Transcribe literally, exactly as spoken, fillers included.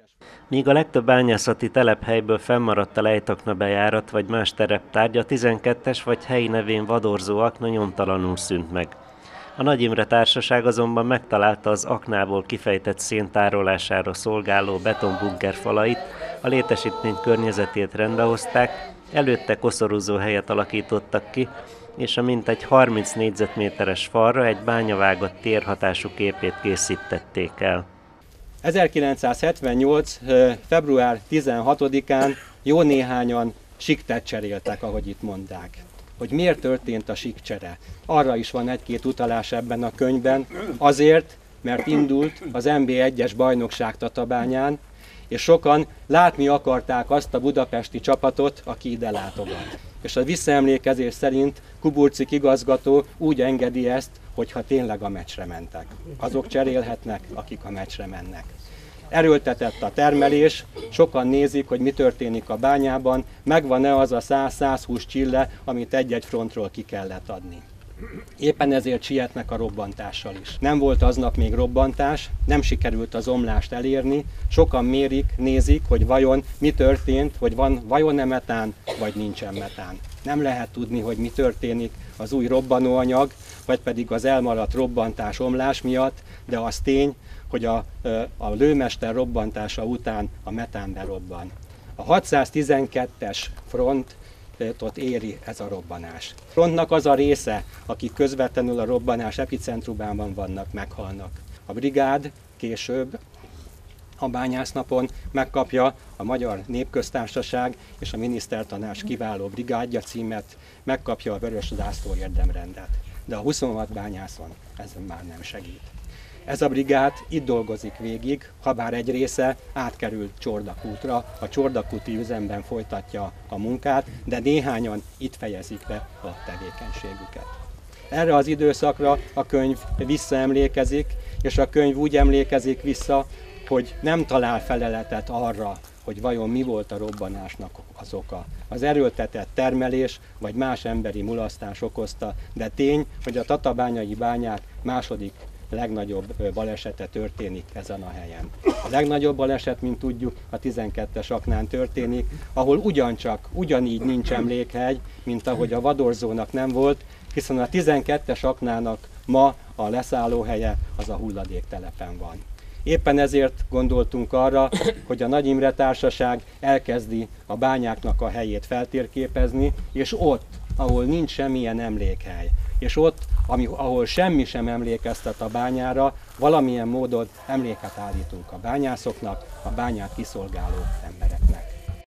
Míg a legtöbb bányászati telephelyből fennmaradt a Lejtakna bejárat vagy más tereptárgy, a tizenkettes vagy helyi nevén Vadorzó akna nyomtalanul szűnt meg. A Nagy Imre Társaság azonban megtalálta az aknából kifejtett szén tárolására szolgáló betonbunker falait, a létesítmény környezetét rendbehozták, előtte koszorúzó helyet alakítottak ki, és a mintegy harminc négyzetméteres falra egy bányavágat térhatású képét készítették el. ezerkilencszázhetvennyolc. február tizenhatodikán jó néhányan siktet cseréltek, ahogy itt mondták. Hogy miért történt a sikcsere? Arra is van egy-két utalás ebben a könyvben. Azért, mert indult az em bé egyes bajnokság Tatabányán, és sokan látni akarták azt a budapesti csapatot, aki ide látogat. És a visszaemlékezés szerint Kuburcik igazgató úgy engedi ezt, hogyha tényleg a meccsre mentek. Azok cserélhetnek, akik a meccsre mennek. Erőltetett a termelés, sokan nézik, hogy mi történik a bányában, megvan-e az a száz-százhúsz csille, amit egy-egy frontról ki kellett adni. Éppen ezért sietnek a robbantással is. Nem volt aznap még robbantás, nem sikerült az omlást elérni, sokan mérik, nézik, hogy vajon mi történt, hogy van vajon-e metán, vagy nincsen metán. Nem lehet tudni, hogy mi történik az új robbanóanyag, vagy pedig az elmaradt robbantás omlás miatt, de az tény, hogy a, a lőmester robbantása után a metán berobban. A hatszáztizenkettes frontot éri ez a robbanás. A frontnak az a része, akik közvetlenül a robbanás epicentrumában vannak, meghalnak. A brigád később a bányásznapon megkapja a Magyar Népköztársaság és a Minisztertanács kiváló brigádja címet, megkapja a Vörös Zászló érdemrendet. De a huszonhat bányászon ez már nem segít. Ez a brigád itt dolgozik végig, habár egy része átkerül Csordakútra, a csordakúti üzemben folytatja a munkát, de néhányan itt fejezik be a tevékenységüket. Erre az időszakra a könyv visszaemlékezik, és a könyv úgy emlékezik vissza, hogy nem talál feleletet arra, hogy vajon mi volt a robbanásnak az oka. Az erőltetett termelés vagy más emberi mulasztás okozta, de tény, hogy a tatabányai bányák második legnagyobb balesete történik ezen a helyen. A legnagyobb baleset, mint tudjuk, a tizenkettes aknán történik, ahol ugyancsak, ugyanígy nincs emlékhegy, mint ahogy a Vadorzónak nem volt, hiszen a tizenkettes aknának ma a leszállóhelye az a hulladéktelepen van. Éppen ezért gondoltunk arra, hogy a Nagy Imre Társaság elkezdi a bányáknak a helyét feltérképezni, és ott, ahol nincs semmilyen emlékhely, és ott, ami, ahol semmi sem emlékeztet a bányára, valamilyen módon emléket állítunk a bányászoknak, a bányát kiszolgáló embereknek.